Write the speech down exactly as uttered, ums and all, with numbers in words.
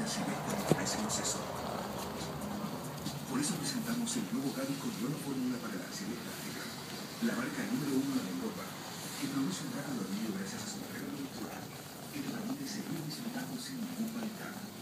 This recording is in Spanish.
silvestre es el exceso. Por eso presentamos el nuevo Gavi con nueva fórmula para la acción plástica. La marca número uno en Europa, que produce un trato de anillo gracias a su arreglo natural, que te permite seguir disfrutando sin ningún malestar.